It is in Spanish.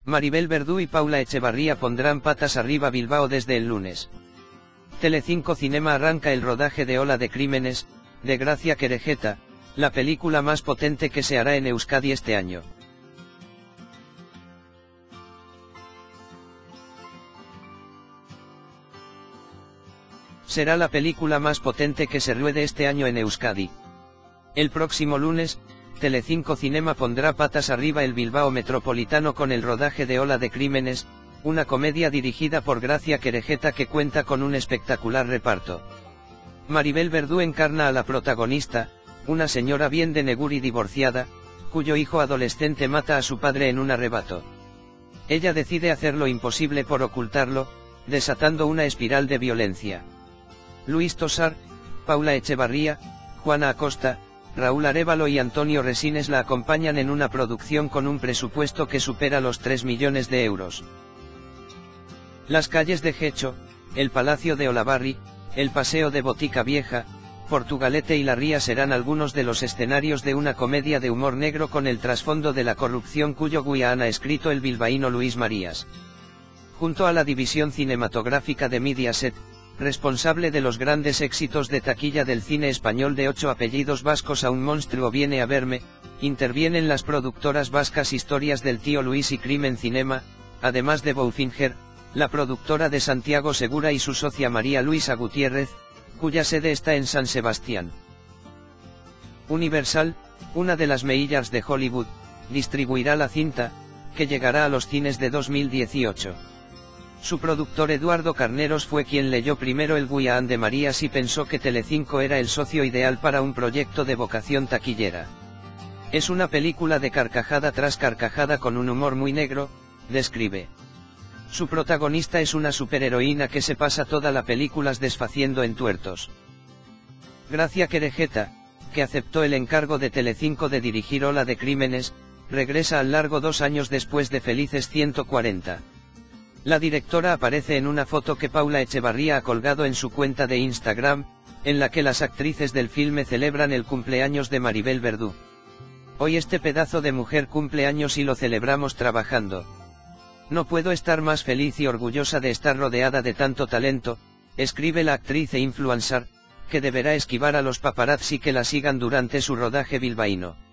Maribel Verdú y Paula Echevarría pondrán patas arriba Bilbao desde el lunes. Telecinco Cinema arranca el rodaje de Ola de Crímenes, de Gracia Querejeta, la película más potente que se hará en Euskadi este año. Será la película más potente que se ruede este año en Euskadi. El próximo lunes, Telecinco Cinema pondrá patas arriba el Bilbao metropolitano con el rodaje de Ola de Crímenes, una comedia dirigida por Gracia Querejeta que cuenta con un espectacular reparto. Maribel Verdú encarna a la protagonista, una señora bien de Neguri divorciada, cuyo hijo adolescente mata a su padre en un arrebato. Ella decide hacer lo imposible por ocultarlo, desatando una espiral de violencia. Luis Tosar, Paula Echevarría, Juana Acosta, Raúl Arévalo y Antonio Resines la acompañan en una producción con un presupuesto que supera los 3 millones de euros. Las calles de Getxo, el Palacio de Olavarri, el Paseo de Botica Vieja, Portugalete y La Ría serán algunos de los escenarios de una comedia de humor negro con el trasfondo de la corrupción cuyo guion ha escrito el bilbaíno Luis Marías. Junto a la división cinematográfica de Mediaset, responsable de los grandes éxitos de taquilla del cine español de 8 apellidos vascos a un monstruo viene a verme, intervienen las productoras vascas Historias del Tío Luis y Crimen Cinema, además de Boufinger, la productora de Santiago Segura y su socia María Luisa Gutiérrez, cuya sede está en San Sebastián. Universal, una de las majors de Hollywood, distribuirá la cinta, que llegará a los cines de 2018. Su productor Eduardo Carneros fue quien leyó primero el guion de Marías y pensó que Telecinco era el socio ideal para un proyecto de vocación taquillera. Es una película de carcajada tras carcajada con un humor muy negro, describe. Su protagonista es una superheroína que se pasa toda la película desfaciendo en tuertos. Gracia Querejeta, que aceptó el encargo de Telecinco de dirigir Ola de Crímenes, regresa al largo 2 años después de Felices 140. La directora aparece en una foto que Paula Echevarría ha colgado en su cuenta de Instagram, en la que las actrices del filme celebran el cumpleaños de Maribel Verdú. Hoy este pedazo de mujer cumple años y lo celebramos trabajando. No puedo estar más feliz y orgullosa de estar rodeada de tanto talento, escribe la actriz e influencer, que deberá esquivar a los paparazzi que la sigan durante su rodaje bilbaíno.